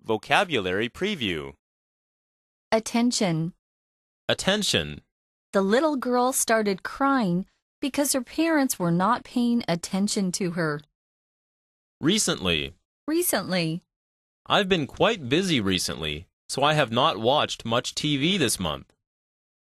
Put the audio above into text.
Vocabulary Preview. Attention. Attention. The little girl started crying because her parents were not paying attention to her. Recently. Recently. I've been quite busy recently, so I have not watched much TV this month.